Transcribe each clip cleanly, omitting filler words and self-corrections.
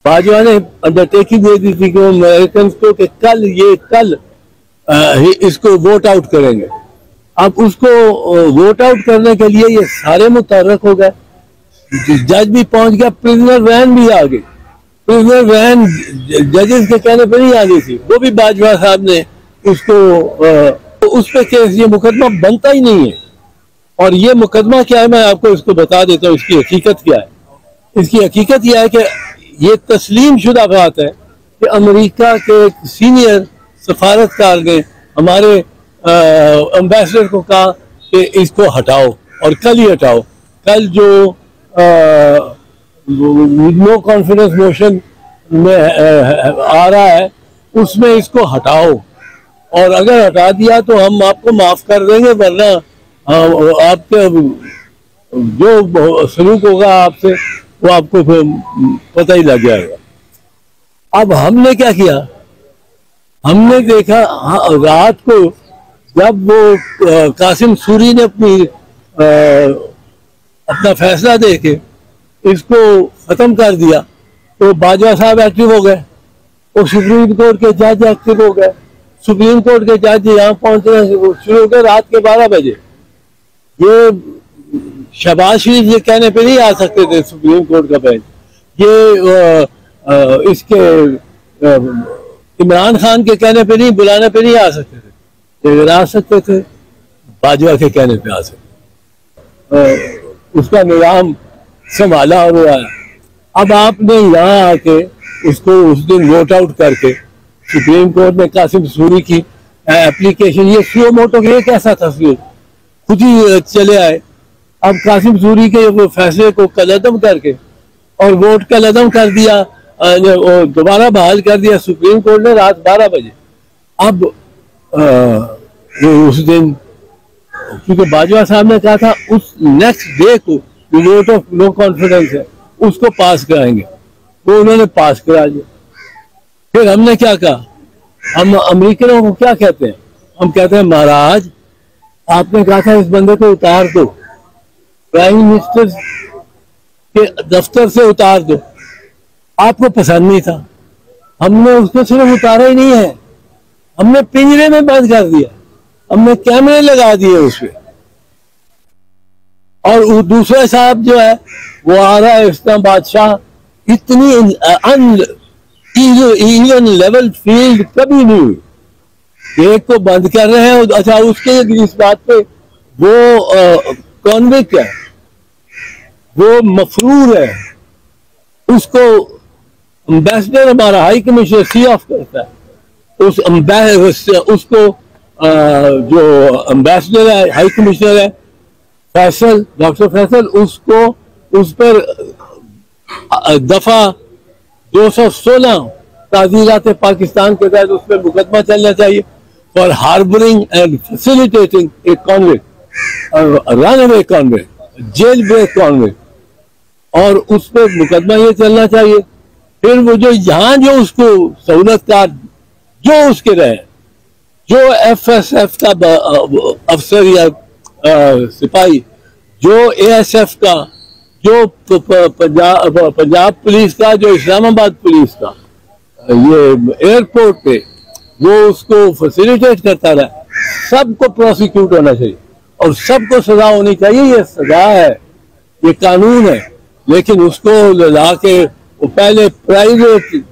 बाजवा ने अंडरटेकिंग दे दी थी कि अमेरिकन को कि कल इसको वोट आउट करेंगे। अब उसको वोट आउट करने के लिए ये सारे मुतहर्रिक हो गए। जज भी पहुंच गया, प्रिजनर वैन भी आ गई। प्रिजनर वैन जजेस के कहने पर नहीं आ गई थी, वो भी बाजवा साहब ने उसको उस पे केस, ये मुकदमा बनता ही नहीं है। और ये मुकदमा क्या है मैं आपको इसको बता देता हूँ, इसकी हकीकत क्या है। इसकी हकीकत यह है कि ये तस्लीम शुदा बात है कि अमेरिका के सीनियर सफारतकार ने हमारे एम्बेसडर को कहा कि इसको हटाओ और कल ही हटाओ। कल जो नो कॉन्फिडेंस मोशन में आ रहा है उसमें इसको हटाओ, और अगर हटा दिया तो हम आपको माफ कर देंगे, वरना आपके जो सलूक होगा आपसे वो आपको पता ही लग जाएगा। अब हमने क्या किया, हमने देखा रात को जब वो कासिम सूरी ने अपना फैसला देके इसको खत्म कर दिया तो बाजवा साहब एक्टिव हो गए और सुप्रीम कोर्ट के जज एक्टिव हो गए। सुप्रीम कोर्ट के जज यहाँ पहुंचना शुरू हो गए रात के 12 बजे। ये शहबाज शरीफ ये कहने पे नहीं आ सकते थे सुप्रीम कोर्ट का बेंच, ये इसके इमरान खान के कहने पे नहीं, बुलाने पे नहीं आ सकते थे, लेकिन आ सकते थे बाजवा के कहने पे आ सकते। उसका निजाम संभाला और वो आया। अब आपने यहाँ आके इसको उस दिन वोट आउट करके सुप्रीम कोर्ट में कासिम सूरी की एप्लीकेशन, ये सुओ मोटो के कैसा था, खुद ही चले आए। अब कासिम सूरी के वो फैसले को कलअदम करके और वोट कलअदम कर दिया, दोबारा बहाल कर दिया सुप्रीम कोर्ट ने रात 12 बजे। अब उस दिन क्योंकि बाजवा साहब ने कहा था उस नेक्स्ट डे को वोट ऑफ नो कॉन्फिडेंस है उसको पास कराएंगे, वो उन्होंने पास करा दिया। फिर हमने क्या कहा, हम अमेरिकनों को क्या कहते हैं, हम कहते हैं महाराज आपने कहा था इस बंदे को उतार दो, प्राइम मिनिस्टर के दफ्तर से उतार दो, आपको पसंद नहीं था, हमने उसको सिर्फ उतारा ही नहीं है, हमने पिंजरे में बंद कर दिया, हमने कैमरे लगा दिए उसपे। और दूसरा साहब जो है वो आ रहा है इस्लाम बादशाह, इतनी इवन लेवल फील्ड कभी नहीं हुई। एक को बंद कर रहे हैं, अच्छा उसके इस बात पे वो कॉन्विक्ट है, वो मफरूर है, उसको एम्बेसडर हमारा हाई कमिश्नर सी ऑफ करता है, उसको जो एम्बेसडर है हाई कमिश्नर है फैसल, डॉक्टर फैसल, उसको उस पर दफा 216 ताज़ीरात पाकिस्तान के तहत उस पर मुकदमा चलना चाहिए for harbouring and facilitating a convict, run away convict, jail break convict, और उस पर मुकदमा ये चलना चाहिए। फिर वो जो यहाँ जो उसको सहूलतकार जो उसके रहे, जो FSF का अफसर या सिपाही, जो ASF का, जो पंजाब पुलिस का, जो इस्लामाबाद पुलिस का, ये एयरपोर्ट पे वो उसको फैसिलिटेट करता रहा, सबको प्रोसिक्यूट होना चाहिए और सबको सजा होनी चाहिए। ये सजा है, ये कानून है, लेकिन उसको ला के वो पहले प्राइवेट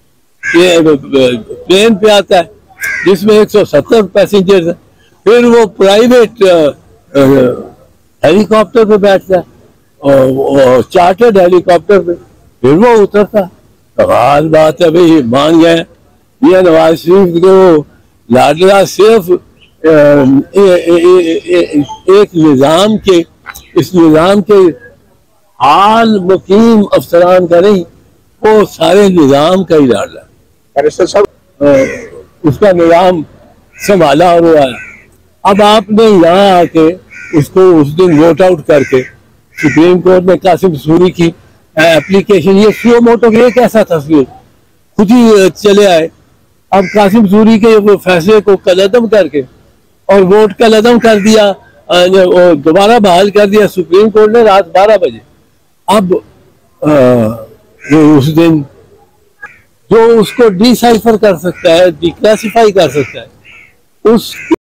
प्लेन पे आता है जिसमें 170 पैसेंजर्स है, फिर वो प्राइवेट हेलीकॉप्टर पे बैठता है और चार्टर्ड हेलीकॉप्टर पे, फिर वो उतरता है। कमाल बात है भाई, मान गए ये नवाज शरीफ को लाडला सिर्फ एक निजाम के, इस निजाम के हाल मुकीम अफसरान का नहीं, वो सारे निजाम का ही लाडला। उसका निजाम संभाला और वो आया। अब आपने यहाँ आके इसको उस दिन वोट आउट करके सुप्रीम कोर्ट में कासिम सूरी की एप्लीकेशन, ये सुओ मोटो के कैसा था, खुद ही चले आए। अब कासिम सूरी के वो फैसले को कलअदम करके और वोट कलअदम कर दिया, दोबारा बहाल कर दिया सुप्रीम कोर्ट ने रात 12 बजे। अब उस दिन जो उसको डिसाइफर कर सकता है, डिक्लासिफाई कर सकता है, उस